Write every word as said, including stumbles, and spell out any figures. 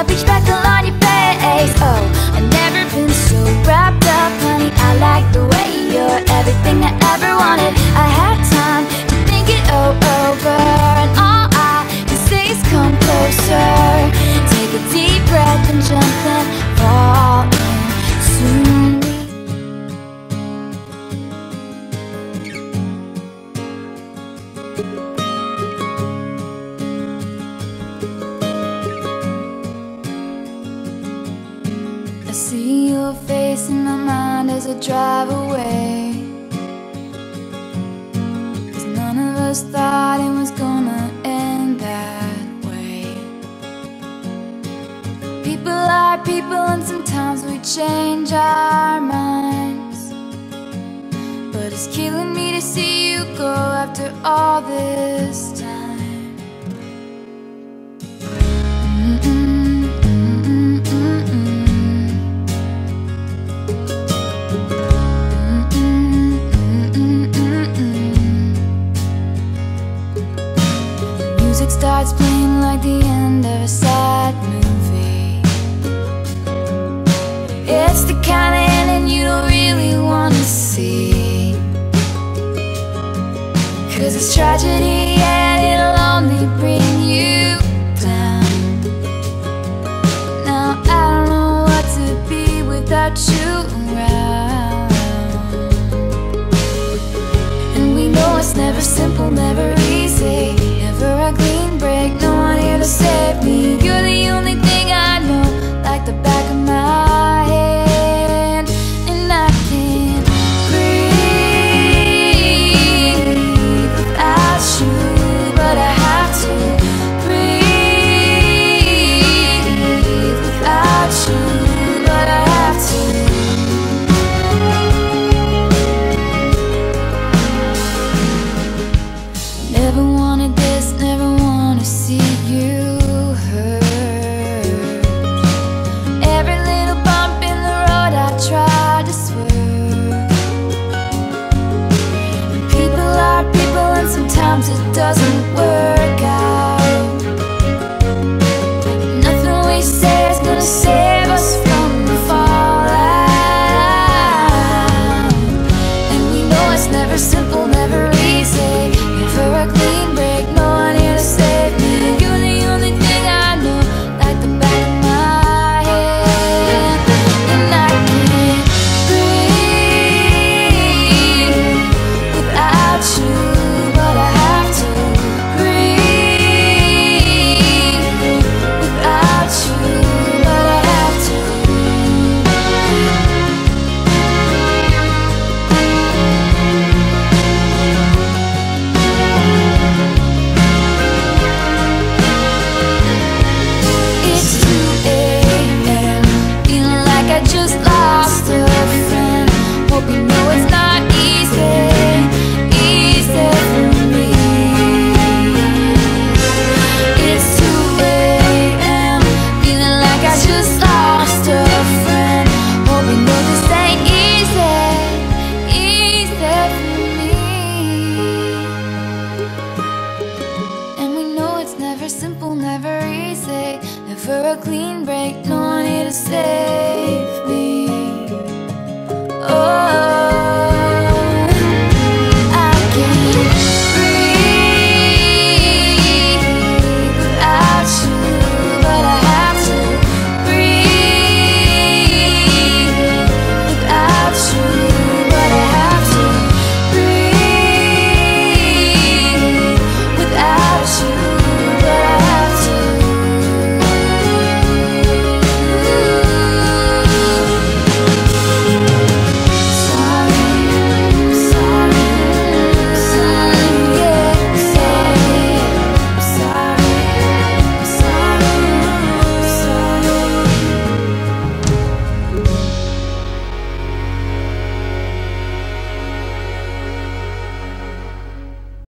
a beach speckle on your face. Oh, I've never been so wrapped up, honey. I like the way you're everything I ever wanted. I had time to think it all over, and all I can say is come closer. Take a deep breath and jump and fall in soon. I see your face in my mind as I drive away, 'cause none of us thought it was gonna end that way. People are people, and sometimes we change our minds, but it's killing me to see you go after all this time. Music starts playing like the end of a sad movie. It's the kind of ending you don't really want to see, 'cause it's tragedy and it'll only bring you down. Now I don't know what to be without you around, and we know it's never simple, never easy, never a clean break, no one here to save me. You're the only thing I know, like the back of my head, and I can't breathe without you, but I have to breathe without you, but I have to. Never wanted this, never wanna see you hurt. Every little bump in the road I tried to swerve. And people are people, and sometimes it doesn't